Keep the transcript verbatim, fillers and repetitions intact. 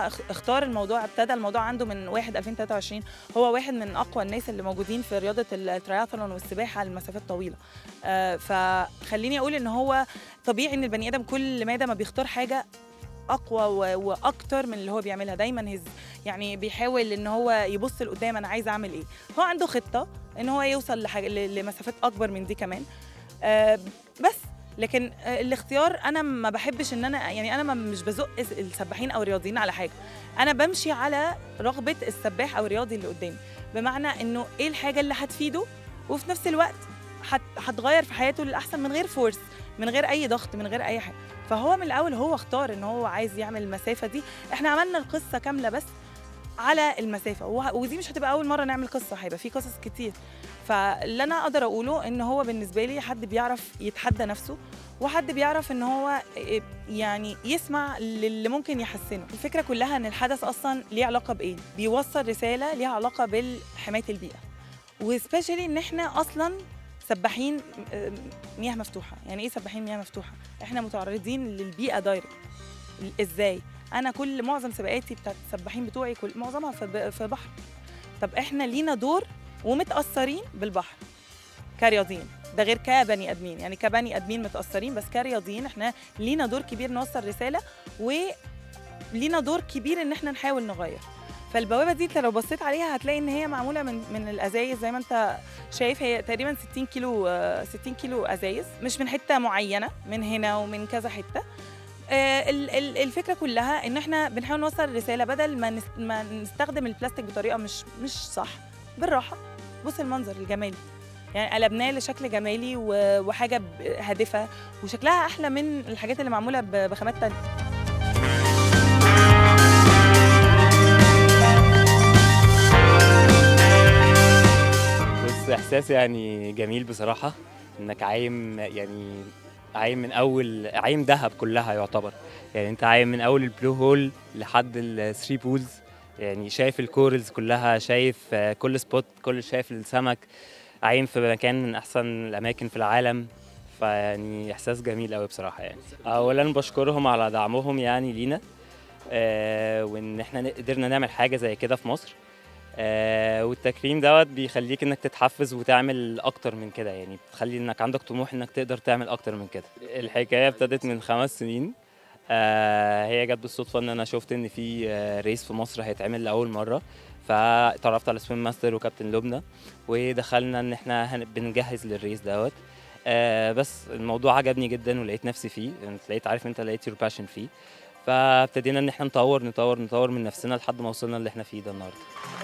هو اختار الموضوع، ابتدى الموضوع عنده من واحد ألفين وتلاتة وعشرين. هو واحد من اقوى الناس اللي موجودين في رياضه الترياثلون والسباحه لمسافات طويله. آه فخليني اقول ان هو طبيعي ان البني ادم كل مادة ما بيختار حاجه اقوى واكتر من اللي هو بيعملها. دايما هز يعني بيحاول ان هو يبص لقدام، انا عايز اعمل ايه. هو عنده خطه ان هو يوصل لحاجة لمسافات اكبر من دي كمان. آه بس لكن آه الاختيار انا ما بحبش ان انا يعني انا مش بزق السباحين او الرياضيين على حاجه، انا بمشي على رغبه السباح او الرياضي اللي قدامي، بمعنى انه ايه الحاجه اللي هتفيده وفي نفس الوقت هتغير في حياته للاحسن من غير فورس، من غير اي ضغط، من غير اي حاجه. فهو من الاول هو اختار ان هو عايز يعمل المسافه دي. احنا عملنا القصه كامله بس على المسافه، ودي مش هتبقى اول مره نعمل قصه، هيبقى في قصص كتير. فاللي انا اقدر اقوله ان هو بالنسبه لي حد بيعرف يتحدى نفسه، وحد بيعرف ان هو يعني يسمع للي ممكن يحسنه. الفكره كلها ان الحدث اصلا ليه علاقه بايه، بيوصل رساله ليها علاقه بالحمايه البيئه، وسبيشالي ان احنا اصلا سباحين مياه مفتوحه. يعني ايه سباحين مياه مفتوحه؟ احنا متعرضين للبيئه دايركت. ازاي؟ انا كل معظم سباقاتي بتاعت السباحين بتوعي كل معظمها في في بحر. طب احنا لينا دور ومتاثرين بالبحر كرياضيين، ده غير كبني ادمين. يعني كبني ادمين متاثرين، بس كرياضيين احنا لينا دور كبير نوصل رساله، ولينا دور كبير ان احنا نحاول نغير. فالبوابه دي انت لو بصيت عليها هتلاقي ان هي معموله من من الازايز زي ما انت شايف. هي تقريبا ستين كيلو ستين كيلو ازايز، مش من حته معينه، من هنا ومن كذا حته. آه الفكره كلها ان احنا بنحاول نوصل رساله، بدل ما ما نستخدم البلاستيك بطريقه مش مش صح. بالراحه، بص المنظر الجمالي، يعني قلبناه لشكل جمالي وحاجه هادفه وشكلها احلى من الحاجات اللي معموله بخامات تانية. بص، احساس يعني جميل بصراحه، انك عايم يعني عايم من اول عايم دهب كلها يعتبر. يعني انت عايم من اول البلو هول لحد الثري بولز، يعني شايف الكورلز كلها، شايف كل سبوت، كل شايف السمك، عايم في مكان من احسن الاماكن في العالم. فيعني احساس جميل قوي بصراحه. يعني اولا بشكرهم على دعمهم يعني لينا، آه وان احنا قدرنا نعمل حاجه زي كده في مصر. آه والتكريم دوت بيخليك انك تتحفز وتعمل اكتر من كده، يعني بتخلي انك عندك طموح انك تقدر تعمل اكتر من كده. الحكايه ابتدت من خمس سنين. آه هي جت بالصدفه ان انا شفت ان في آه ريس في مصر هيتعمل لاول مره، فتعرفت على سويم ماستر وكابتن لبنى، ودخلنا ان احنا بنجهز للريس دوت. آه بس الموضوع عجبني جدا ولقيت نفسي فيه، يعني لقيت عارف انت لقيت يور باشن فيه، فابتدينا ان احنا نطور نطور نطور من نفسنا لحد ما وصلنا اللي احنا فيه ده النهارده.